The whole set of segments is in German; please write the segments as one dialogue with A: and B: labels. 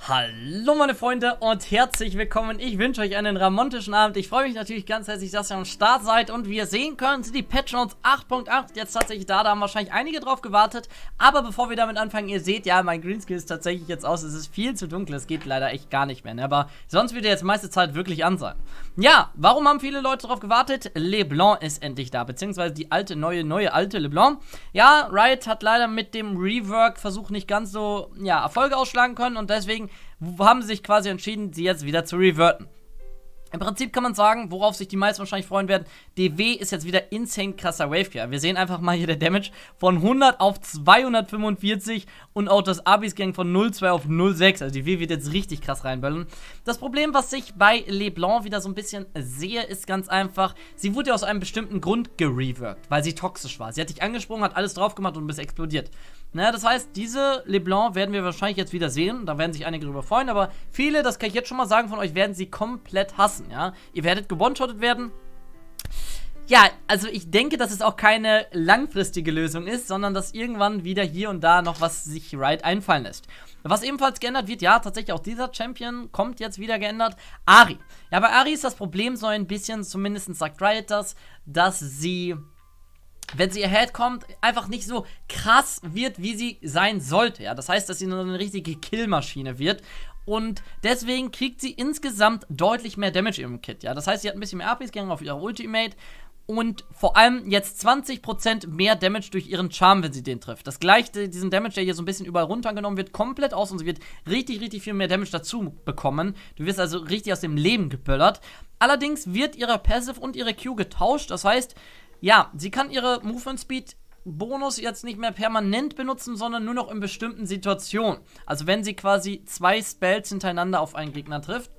A: Hallo meine Freunde und herzlich willkommen. Ich wünsche euch einen ramontischen Abend. Ich freue mich natürlich ganz herzlich, dass ihr am Start seid. Und wie ihr sehen könnt, sind die Patch Notes 8.8 jetzt tatsächlich da. Da haben wahrscheinlich einige drauf gewartet. Aber bevor wir damit anfangen, ihr seht ja, mein Greenscreen ist tatsächlich jetzt aus. Es ist viel zu dunkel, es geht leider echt gar nicht mehr. Ne? Aber sonst wird er jetzt meiste Zeit wirklich an sein. Ja, warum haben viele Leute drauf gewartet? LeBlanc ist endlich da, beziehungsweise die alte, neue alte LeBlanc. Ja, Riot hat leider mit dem Rework-Versuch nicht ganz so, ja, Erfolge ausschlagen können und deswegen haben sie sich quasi entschieden, sie jetzt wieder zu reverten. Im Prinzip kann man sagen, worauf sich die meisten wahrscheinlich freuen werden, DW ist jetzt wieder insane krasser Wavecare. Wir sehen einfach mal hier der Damage von 100 auf 245 und auch das Abis-Gang von 0,2 auf 0,6. Also die W wird jetzt richtig krass reinböllen. Das Problem, was ich bei LeBlanc wieder so ein bisschen sehe, ist ganz einfach, sie wurde ja aus einem bestimmten Grund gereworked, weil sie toxisch war. Sie hat dich angesprungen, hat alles drauf gemacht und bist explodiert. Naja, das heißt, diese LeBlanc werden wir wahrscheinlich jetzt wieder sehen. Da werden sich einige drüber freuen, aber viele, das kann ich jetzt schon mal sagen, von euch werden sie komplett hassen, ja. Ihr werdet gewone-shottet werden. Ja, also ich denke, dass es auch keine langfristige Lösung ist, sondern dass irgendwann wieder hier und da noch was sich Riot einfallen lässt. Was ebenfalls geändert wird, ja, tatsächlich auch dieser Champion kommt jetzt wieder geändert, Ahri. Ja, bei Ahri ist das Problem so ein bisschen, zumindest sagt Riot das, dass sie, wenn sie ahead kommt, einfach nicht so krass wird, wie sie sein sollte. Ja, das heißt, dass sie nur eine richtige Killmaschine wird. Und deswegen kriegt sie insgesamt deutlich mehr Damage im Kit. Ja, das heißt, sie hat ein bisschen mehr APs gegangen auf ihre Ultimate. Und vor allem jetzt 20% mehr Damage durch ihren Charme, wenn sie den trifft. Das gleicht diesen Damage, der hier so ein bisschen überall runtergenommen wird, komplett aus. Und sie wird richtig, richtig viel mehr Damage dazu bekommen. Du wirst also richtig aus dem Leben geböllert. Allerdings wird ihre Passive und ihre Q getauscht. Das heißt, ja, sie kann ihre Movement Speed Bonus jetzt nicht mehr permanent benutzen, sondern nur noch in bestimmten Situationen. Also wenn sie quasi 2 Spells hintereinander auf einen Gegner trifft.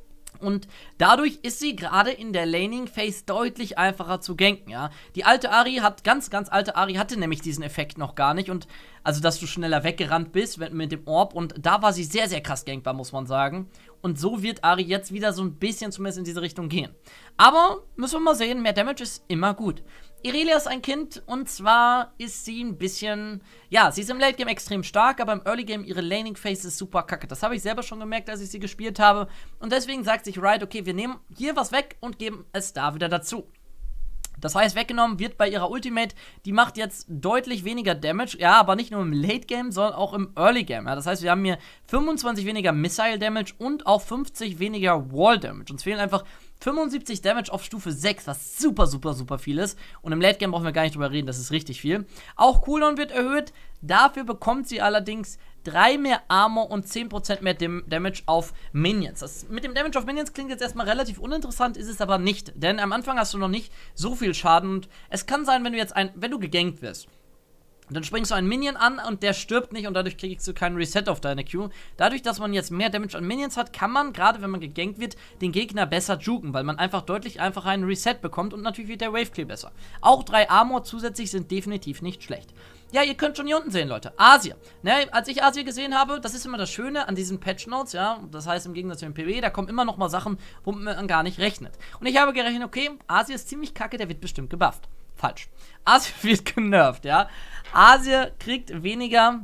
A: Und dadurch ist sie gerade in der Laning-Phase deutlich einfacher zu ganken, ja. Die alte Ahri hat, ganz alte Ahri hatte nämlich diesen Effekt noch gar nicht. Und also, dass du schneller weggerannt bist mit dem Orb. Und da war sie sehr, sehr krass gankbar, muss man sagen. Und so wird Ahri jetzt wieder so ein bisschen zumindest in diese Richtung gehen. Aber, müssen wir mal sehen, mehr Damage ist immer gut. Irelia ist ein Kind und zwar ist sie ein bisschen, ja, sie ist im Late Game extrem stark, aber im Early Game ihre Laning Phase ist super kacke. Das habe ich selber schon gemerkt, als ich sie gespielt habe. Und deswegen sagt sich Riot, okay, wir nehmen hier was weg und geben es da wieder dazu. Das heißt, weggenommen wird bei ihrer Ultimate, die macht jetzt deutlich weniger Damage, ja, aber nicht nur im Late Game, sondern auch im Early Game, ja, das heißt, wir haben hier 25 weniger Missile Damage und auch 50 weniger Wall Damage. Uns fehlen einfach 75 Damage auf Stufe 6, was super, super, super viel ist. Und im Late Game brauchen wir gar nicht drüber reden, das ist richtig viel. Auch Cooldown wird erhöht, dafür bekommt sie allerdings 3 mehr Armor und 10% mehr Damage auf Minions. Das mit dem Damage auf Minions klingt jetzt erstmal relativ uninteressant, ist es aber nicht. Denn am Anfang hast du noch nicht so viel Schaden. Und es kann sein, wenn du gegankt wirst, dann springst du einen Minion an und der stirbt nicht und dadurch kriegst du keinen Reset auf deine Q. Dadurch, dass man jetzt mehr Damage an Minions hat, kann man, gerade wenn man gegankt wird, den Gegner besser juken, weil man einfach deutlich einfacher einen Reset bekommt und natürlich wird der Wave Clear besser. Auch 3 Armor zusätzlich sind definitiv nicht schlecht. Ja, ihr könnt schon hier unten sehen, Leute. Asia. Ne, als ich Asia gesehen habe, das ist immer das Schöne an diesen Patch Notes, ja. Das heißt, im Gegensatz zu dem PW, da kommen immer noch mal Sachen, womit man gar nicht rechnet. Und ich habe gerechnet, okay, Asia ist ziemlich kacke, der wird bestimmt gebufft. Falsch. Asia wird genervt, ja. Asia kriegt weniger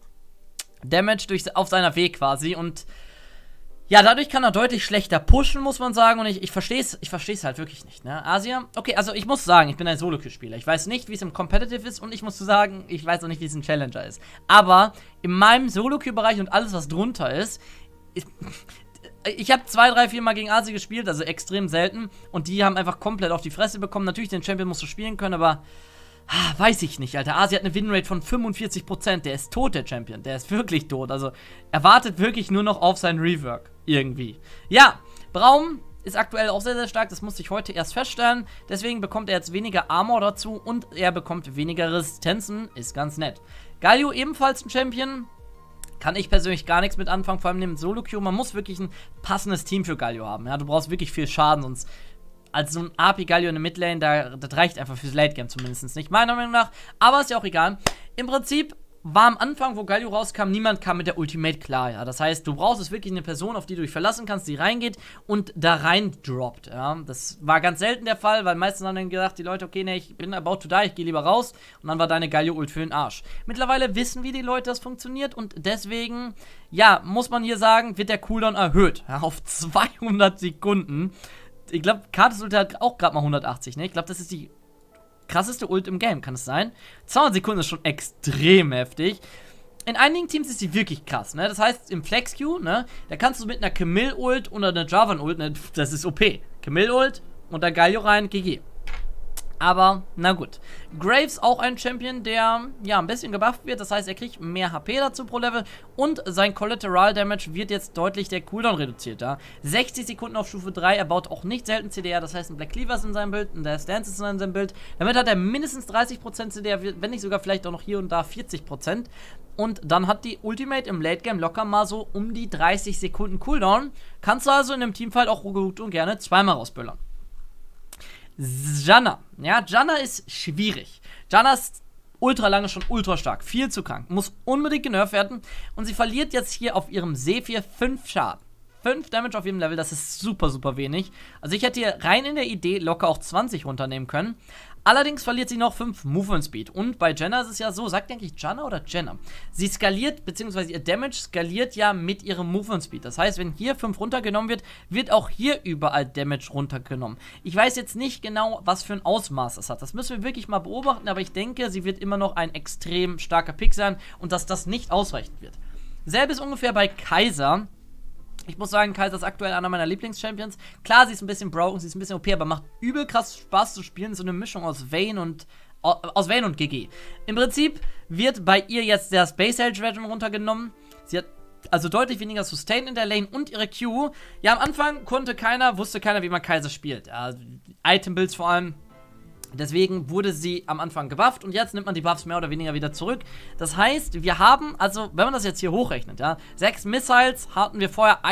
A: Damage auf seiner W quasi und ja, dadurch kann er deutlich schlechter pushen, muss man sagen. Und ich verstehe es halt wirklich nicht, ne? Asia, okay, also ich muss sagen, ich bin ein Solo-Queue-Spieler. Ich weiß nicht, wie es im Competitive ist und ich muss sagen, ich weiß auch nicht, wie es im Challenger ist. Aber in meinem Solo-Queue-Bereich und alles, was drunter ist, ich habe 2, 3, 4 Mal gegen Asia gespielt, also extrem selten. Und die haben einfach komplett auf die Fresse bekommen. Natürlich, den Champion musst du spielen können, aber weiß ich nicht, Alter. Asia hat eine Winrate von 45%. Der ist tot, der Champion. Der ist wirklich tot. Also, er wartet wirklich nur noch auf seinen Rework. Irgendwie. Ja, Braum ist aktuell auch sehr, sehr stark. Das musste ich heute erst feststellen. Deswegen bekommt er jetzt weniger Armor dazu und er bekommt weniger Resistenzen. Ist ganz nett. Galio ebenfalls ein Champion. Kann ich persönlich gar nichts mit anfangen, vor allem im Solo-Queue. Man muss wirklich ein passendes Team für Galio haben. Ja, du brauchst wirklich viel Schaden, sonst als so ein AP Galio in der Midlane, das reicht einfach fürs Late Game zumindest nicht, meiner Meinung nach. Aber ist ja auch egal. Im Prinzip war am Anfang, wo Galio rauskam, niemand kam mit der Ultimate klar, ja. Das heißt, du brauchst es wirklich eine Person, auf die du dich verlassen kannst, die reingeht und da rein droppt, ja. Das war ganz selten der Fall, weil meistens haben dann gedacht, die Leute, okay, ne, ich bin about to die, ich gehe lieber raus und dann war deine Galio-Ult für den Arsch. Mittlerweile wissen, wie die Leute das funktioniert und deswegen, ja, muss man hier sagen, wird der Cooldown erhöht, ja, auf 200 Sekunden. Ich glaube, Kartes Ult hat auch gerade mal 180, ne? Ich glaube, das ist die krasseste Ult im Game, kann es sein? 200 Sekunden ist schon extrem heftig. In einigen Teams ist die wirklich krass, ne? Das heißt, im Flex-Queue, ne, da kannst du mit einer Camille-Ult oder einer Jarvan-Ult, ne, das ist OP. Camille-Ult und der Galio rein, GG. Aber, na gut. Graves auch ein Champion, der, ja, ein bisschen gebufft wird. Das heißt, er kriegt mehr HP dazu pro Level. Und sein Collateral Damage wird jetzt deutlich der Cooldown reduziert, ja. 60 Sekunden auf Stufe 3. Er baut auch nicht selten CDR. Das heißt, ein Black Cleaver ist in seinem Bild, ein Death Dance ist in seinem Bild. Damit hat er mindestens 30% CDR, wenn nicht sogar vielleicht auch noch hier und da 40%. Und dann hat die Ultimate im Late Game locker mal so um die 30 Sekunden Cooldown. Kannst du also in einem Teamfight auch gut und gerne zweimal rausböllern. Janna. Ja, Janna ist schwierig. Janna ist ultra lange schon ultra stark. Viel zu krank. Muss unbedingt genervt werden. Und sie verliert jetzt hier auf ihrem Sephir 5 Schaden. 5 Damage auf jedem Level, das ist super, super wenig. Also ich hätte hier rein in der Idee locker auch 20 runternehmen können. Allerdings verliert sie noch 5 Movement Speed. Und bei Janna ist es ja so, sagt eigentlich Janna oder Jenna? Sie skaliert, beziehungsweise ihr Damage skaliert ja mit ihrem Movement Speed. Das heißt, wenn hier 5 runtergenommen wird, wird auch hier überall Damage runtergenommen. Ich weiß jetzt nicht genau, was für ein Ausmaß das hat. Das müssen wir wirklich mal beobachten, aber ich denke, sie wird immer noch ein extrem starker Pick sein und dass das nicht ausreichend wird. Selbes ungefähr bei Kai'Sa. Ich muss sagen, Kai'Sa ist aktuell einer meiner Lieblings-Champions. Klar, sie ist ein bisschen broken, sie ist ein bisschen OP, aber macht übel krass Spaß zu spielen. So eine Mischung aus Vayne und GG. Im Prinzip wird bei ihr jetzt der Space Age Regen runtergenommen. Sie hat also deutlich weniger Sustain in der Lane und ihre Q. Ja, am Anfang wusste keiner, wie man Kai'Sa spielt. Ja, Item-Builds vor allem. Deswegen wurde sie am Anfang gebufft und jetzt nimmt man die Buffs mehr oder weniger wieder zurück. Das heißt, wir haben, also wenn man das jetzt hier hochrechnet, ja, 6 Missiles hatten wir vorher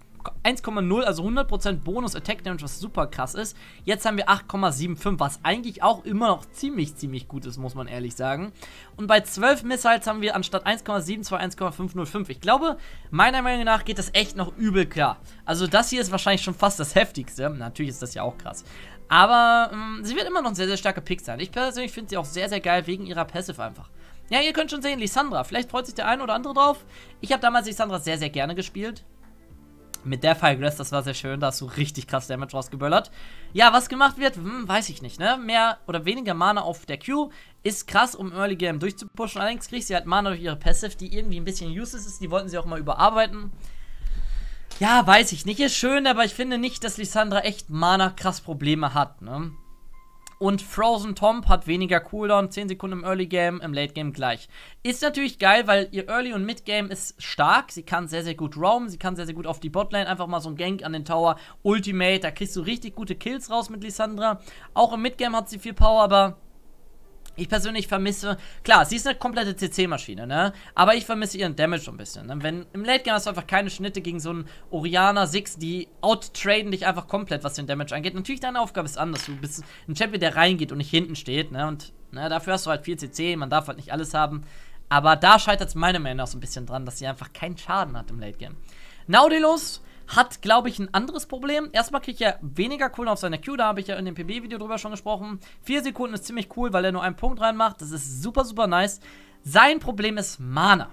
A: 1,0, also 100% Bonus Attack Damage, was super krass ist. Jetzt haben wir 8,75, was eigentlich auch immer noch ziemlich gut ist, muss man ehrlich sagen. Und bei 12 Missiles haben wir anstatt 1,72 1,505. Ich glaube, meiner Meinung nach geht das echt noch übel klar. Also das hier ist wahrscheinlich schon fast das Heftigste. Natürlich ist das ja auch krass. Aber sie wird immer noch ein sehr starker Pick sein. Ich persönlich finde sie auch sehr geil wegen ihrer Passive einfach. Ja, ihr könnt schon sehen, Lissandra. Vielleicht freut sich der eine oder andere drauf. Ich habe damals Lissandra sehr gerne gespielt. Mit der Firegrass, das war sehr schön. Da hast du richtig krass Damage rausgeböllert. Ja, was gemacht wird, weiß ich nicht, ne? Mehr oder weniger Mana auf der Q ist krass, um Early Game durchzupushen. Allerdings kriegt sie halt Mana durch ihre Passive, die irgendwie ein bisschen useless ist. Die wollten sie auch mal überarbeiten. Ja, weiß ich nicht. Ist schön, aber ich finde nicht, dass Lissandra echt Mana krass Probleme hat, ne? Und Frozen Tomb hat weniger Cooldown, 10 Sekunden im Early Game, im Late Game gleich. Ist natürlich geil, weil ihr Early und Mid Game ist stark. Sie kann sehr gut roamen, sie kann sehr gut auf die Botlane, einfach mal so ein Gank an den Tower, Ultimate, da kriegst du richtig gute Kills raus mit Lissandra. Auch im Mid Game hat sie viel Power, aber ich persönlich vermisse, klar, sie ist eine komplette CC-Maschine, ne? Aber ich vermisse ihren Damage so ein bisschen, ne? Wenn im Late Game hast du einfach keine Schnitte gegen so einen Orianna, Six, die outtraden dich einfach komplett, was den Damage angeht. Natürlich, deine Aufgabe ist anders. Du bist ein Champion, der reingeht und nicht hinten steht, ne? Und dafür hast du halt viel CC, man darf halt nicht alles haben. Aber da scheitert es meiner Meinung nach so ein bisschen dran, dass sie einfach keinen Schaden hat im Late Game. Nautilus hat, glaube ich, ein anderes Problem. Erstmal kriegt er weniger Cooldown auf seiner Q, da habe ich ja in dem PB-Video drüber schon gesprochen. 4 Sekunden ist ziemlich cool, weil er nur einen Punkt reinmacht. Das ist super nice. Sein Problem ist Mana.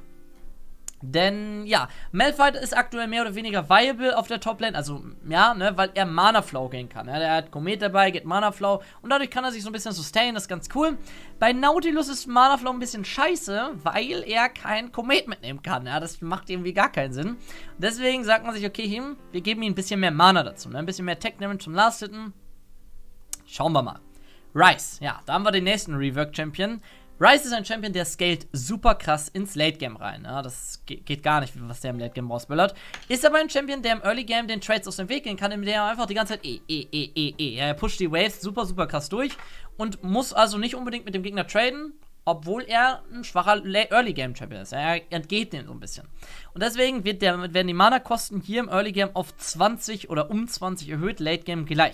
A: Denn, ja, Malphite ist aktuell mehr oder weniger viable auf der Toplane, also, ja, ne, weil er Mana-Flow gehen kann. Ja, der hat Komet dabei, geht Mana-Flow und dadurch kann er sich so ein bisschen sustain, das ist ganz cool. Bei Nautilus ist Mana-Flow ein bisschen scheiße, weil er kein Komet mitnehmen kann, ja, das macht irgendwie gar keinen Sinn. Und deswegen sagt man sich, okay, wir geben ihm ein bisschen mehr Mana dazu, ne, ein bisschen mehr Tech-Damage zum Last-Hitten. Schauen wir mal. Ryze, ja, da haben wir den nächsten Rework-Champion. Ryze ist ein Champion, der scaled super krass ins Late-Game rein. Ja, das geht gar nicht, was der im Late-Game rausböllert. Ist aber ein Champion, der im Early-Game den Trades aus dem Weg gehen kann, indem er einfach die ganze Zeit Ja, er pusht die Waves super krass durch und muss also nicht unbedingt mit dem Gegner traden, obwohl er ein schwacher Early-Game-Champion ist. Er entgeht dem so ein bisschen. Und deswegen werden die Mana-Kosten hier im Early-Game auf 20 oder um 20 erhöht, Late-Game gleich.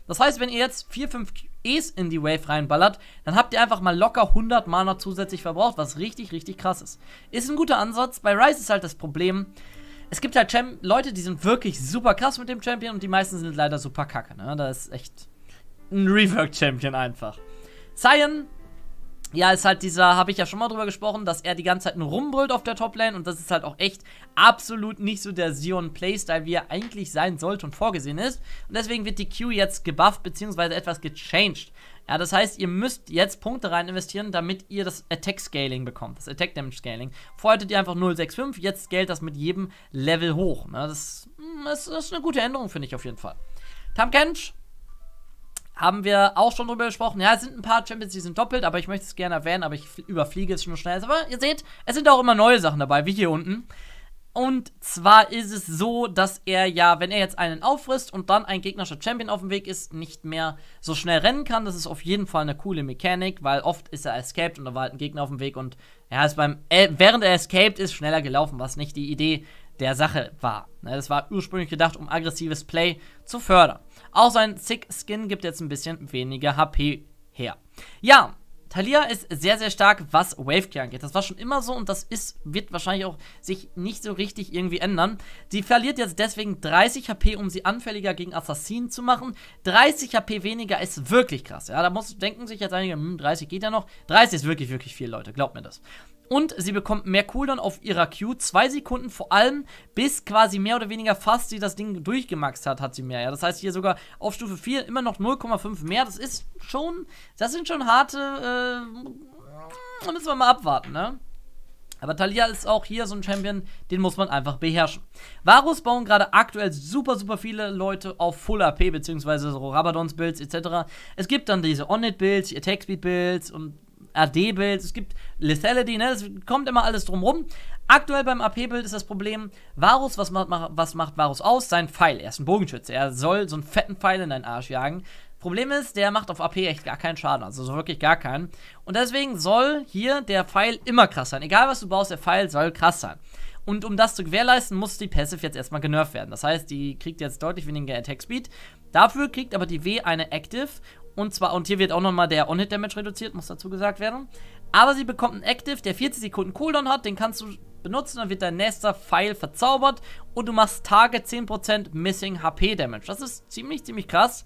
A: Das heißt, wenn ihr jetzt 4, 5 E's in die Wave reinballert, dann habt ihr einfach mal locker 100 Mana zusätzlich verbraucht, was richtig, richtig krass ist. Ist ein guter Ansatz. Bei Ryze ist halt das Problem, es gibt halt Leute, die sind wirklich super krass mit dem Champion und die meisten sind leider super kacke, ne? Da ist echt ein Rework-Champion einfach. Sion, ja, ist halt dieser, habe ich ja schon mal drüber gesprochen, dass er die ganze Zeit nur rumbrüllt auf der Toplane und das ist halt auch echt absolut nicht so der Sion-Playstyle, wie er eigentlich sein sollte und vorgesehen ist. Und deswegen wird die Q jetzt gebufft bzw. etwas gechanged. Ja, das heißt, ihr müsst jetzt Punkte rein investieren, damit ihr das Attack-Scaling bekommt, das Attack-Damage-Scaling. Vorher hattet ihr einfach 0,65, jetzt scaled das mit jedem Level hoch. Ne? Das ist eine gute Änderung, finde ich auf jeden Fall. Tahm Kench haben wir auch schon drüber gesprochen. Ja, es sind ein paar Champions, die sind doppelt, aber ich möchte es gerne erwähnen, aber ich überfliege es schon schnell. Aber ihr seht, es sind auch immer neue Sachen dabei, wie hier unten. Und zwar ist es so, dass er ja, wenn er jetzt einen auffrisst und dann ein gegnerischer Champion auf dem Weg ist, nicht mehr so schnell rennen kann. Das ist auf jeden Fall eine coole Mechanik, weil oft ist er escaped und da war halt ein Gegner auf dem Weg und er ist während er escaped ist, schneller gelaufen, was nicht die Idee der Sache war. Das war ursprünglich gedacht, um aggressives Play zu fördern. Auch sein Sick Skin gibt jetzt ein bisschen weniger HP her. Ja, Taliyah ist sehr, sehr stark, was Wavecare angeht. Das war schon immer so und das wird wahrscheinlich auch sich nicht so richtig irgendwie ändern. Sie verliert jetzt deswegen 30 HP, um sie anfälliger gegen Assassinen zu machen. 30 HP weniger ist wirklich krass. Ja, da denken sich jetzt einige, 30 geht ja noch. 30 ist wirklich, wirklich viel, Leute. Glaubt mir das. Und sie bekommt mehr Cooldown auf ihrer Q, 2 Sekunden, vor allem bis quasi mehr oder weniger fast sie das Ding durchgemaxt hat sie mehr. Ja? Das heißt hier sogar auf Stufe 4 immer noch 0,5 mehr. Das sind schon harte, da müssen wir mal abwarten, ne? Aber Taliyah ist auch hier so ein Champion, den muss man einfach beherrschen. Varus bauen gerade aktuell super, super viele Leute auf Full AP, beziehungsweise so Rabadons-Builds etc. Es gibt dann diese On-Hit-Builds, die Attack-Speed-Builds und AD-Builds, es gibt Lethality, ne, es kommt immer alles drumrum. Aktuell beim AP-Build ist das Problem, Varus, was macht Varus aus? Sein Pfeil, er ist ein Bogenschütze, er soll so einen fetten Pfeil in deinen Arsch jagen. Problem ist, der macht auf AP echt gar keinen Schaden, also so wirklich gar keinen. Und deswegen soll hier der Pfeil immer krass sein, egal was du baust, der Pfeil soll krass sein. Und um das zu gewährleisten, muss die Passive jetzt erstmal genervt werden. Das heißt, die kriegt jetzt deutlich weniger Attack Speed. Dafür kriegt aber die W eine Active. Und hier wird auch nochmal der On-Hit-Damage reduziert, muss dazu gesagt werden. Aber sie bekommt einen Active, der 40 Sekunden Cooldown hat. Den kannst du benutzen, dann wird dein nächster Pfeil verzaubert. Und du machst Target 10% Missing HP Damage. Das ist ziemlich, ziemlich krass.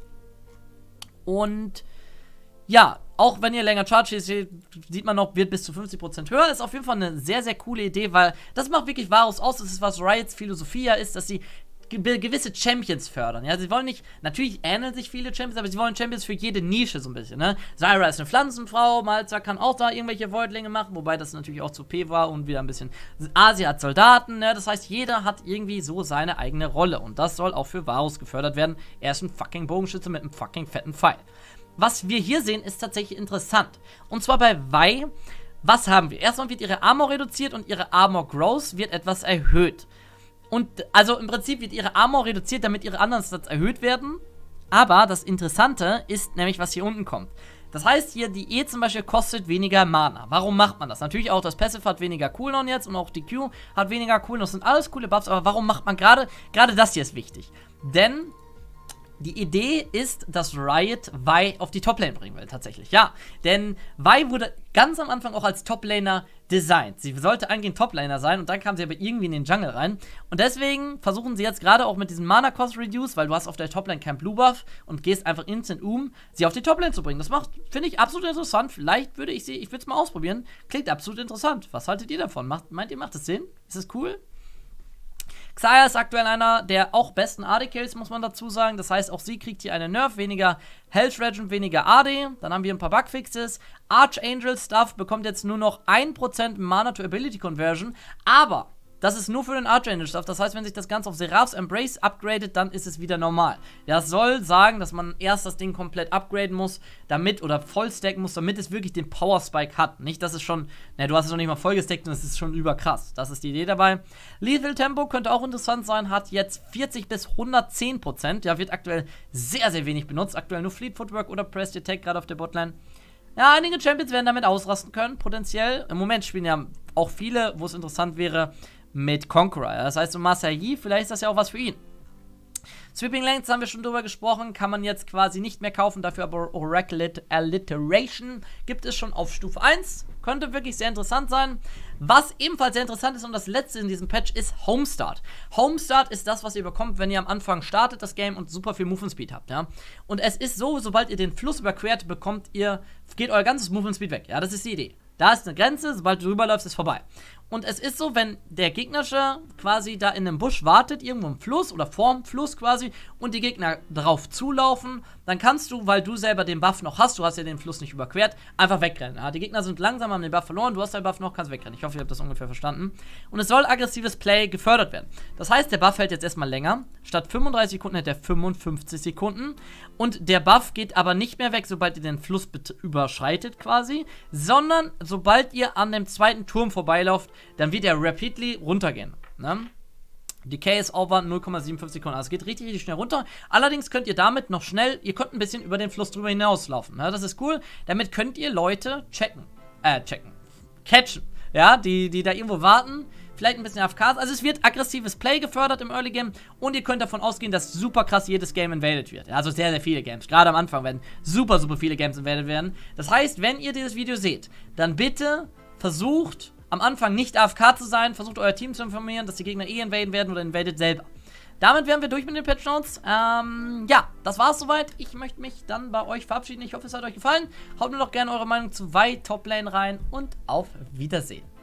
A: Und ja, auch wenn ihr länger charge, sieht man noch, wird bis zu 50% höher. Ist auf jeden Fall eine sehr, sehr coole Idee, weil das macht wirklich Varus aus. Das ist, was Riots Philosophie ja ist, dass sie gewisse Champions fördern. Ja, sie wollen nicht, natürlich ähneln sich viele Champions, aber sie wollen Champions für jede Nische so ein bisschen, ne? Zyra ist eine Pflanzenfrau, Malza kann auch da irgendwelche Voidlinge machen, wobei das natürlich auch zu P war und wieder ein bisschen. Asia hat Soldaten, ne? Das heißt, jeder hat irgendwie so seine eigene Rolle und das soll auch für Varus gefördert werden. Er ist ein fucking Bogenschütze mit einem fucking fetten Pfeil. Was wir hier sehen, ist tatsächlich interessant. Und zwar bei Vi, was haben wir? Erstmal wird ihre Armor reduziert und ihre Armor Growth wird etwas erhöht. Und also im Prinzip wird ihre Armor reduziert, damit ihre anderen Stats erhöht werden. Aber das Interessante ist nämlich, was hier unten kommt. Das heißt hier, die E zum Beispiel kostet weniger Mana. Warum macht man das? Natürlich auch das Passive hat weniger Cooldown jetzt und auch die Q hat weniger Cooldown. Das sind alles coole Buffs, aber warum macht man gerade das hier ist wichtig. Denn die Idee ist, dass Riot Vi auf die Toplane bringen will, tatsächlich, ja. Denn Vi wurde ganz am Anfang auch als Toplaner designt. Sie sollte eigentlich ein Toplaner sein und dann kam sie aber irgendwie in den Jungle rein. Und deswegen versuchen sie jetzt gerade auch mit diesem Mana Cost Reduce, weil du hast auf der Toplane kein Blue Buff und gehst einfach instant sie auf die Toplane zu bringen. Das finde ich absolut interessant. Vielleicht würde ich es mal ausprobieren. Klingt absolut interessant. Was haltet ihr davon? Meint ihr, macht das Sinn? Ist das cool? Xayah ist aktuell einer der auch besten AD-Kills, muss man dazu sagen. Das heißt, auch sie kriegt hier eine Nerf, weniger Health Regen, weniger AD. Dann haben wir ein paar Bugfixes. Archangel Stuff bekommt jetzt nur noch 1% Mana to Ability Conversion. Aber das ist nur für den Archangel Stuff. Das heißt, wenn sich das Ganze auf Seraph's Embrace upgradet, dann ist es wieder normal. Das soll sagen, dass man erst das Ding komplett upgraden muss, oder voll stacken muss, damit es wirklich den Power Spike hat. Nicht, dass es schon, du hast es noch nicht mal voll gestackt und es ist schon überkrass. Das ist die Idee dabei. Lethal Tempo könnte auch interessant sein, hat jetzt 40 bis 110%. Ja, wird aktuell sehr, sehr wenig benutzt. Aktuell nur Fleet Footwork oder Press Attack, gerade auf der Botlane. Ja, einige Champions werden damit ausrasten können, potenziell. Im Moment spielen ja auch viele, wo es interessant wäre, mit Conqueror. Das heißt, so Masai, vielleicht ist das ja auch was für ihn. Sweeping Lanes haben wir schon drüber gesprochen, kann man jetzt quasi nicht mehr kaufen, dafür aber Oracle Alliteration gibt es schon auf Stufe 1. Könnte wirklich sehr interessant sein. Was ebenfalls sehr interessant ist und das letzte in diesem Patch ist Homestart. Homestart ist das, was ihr bekommt, wenn ihr am Anfang startet das Game und super viel Movement Speed habt, ja. Und es ist so, sobald ihr den Fluss überquert, geht euer ganzes Movement Speed weg, ja, das ist die Idee. Da ist eine Grenze, sobald du rüberläufst, ist vorbei. Und es ist so, wenn der Gegnerische quasi da in einem Busch wartet, irgendwo im Fluss oder vorm Fluss quasi, und die Gegner drauf zulaufen, dann kannst du, weil du selber den Buff noch hast, du hast ja den Fluss nicht überquert, einfach wegrennen. Ja? Die Gegner sind langsam, haben den Buff verloren, du hast deinen Buff noch, kannst wegrennen. Ich hoffe, ihr habt das ungefähr verstanden. Und es soll aggressives Play gefördert werden. Das heißt, der Buff hält jetzt erstmal länger. Statt 35 Sekunden hält er 55 Sekunden. Und der Buff geht aber nicht mehr weg, sobald ihr den Fluss überschreitet quasi, sondern sobald ihr an dem zweiten Turm vorbeilauft, dann wird er rapidly runtergehen. Ne? Decay ist over 0,75 Sekunden. Also es geht richtig, richtig schnell runter. Allerdings könnt ihr damit noch ihr könnt ein bisschen über den Fluss drüber hinauslaufen. Ne? Das ist cool. Damit könnt ihr Leute catchen. Ja, die da irgendwo warten. Vielleicht ein bisschen AFKs. Also es wird aggressives Play gefördert im Early Game. Und ihr könnt davon ausgehen, dass super krass jedes Game invaded wird. Ja, also sehr, sehr viele Games. Gerade am Anfang werden super, super viele Games invaded werden. Das heißt, wenn ihr dieses Video seht, dann bitte versucht am Anfang nicht AFK zu sein, versucht euer Team zu informieren, dass die Gegner invaden werden oder invadet selber. Damit wären wir durch mit den Patch Notes. Ja, das war's soweit. Ich möchte mich dann bei euch verabschieden. Ich hoffe, es hat euch gefallen. Haut mir doch gerne eure Meinung zu Top Lane rein und auf Wiedersehen.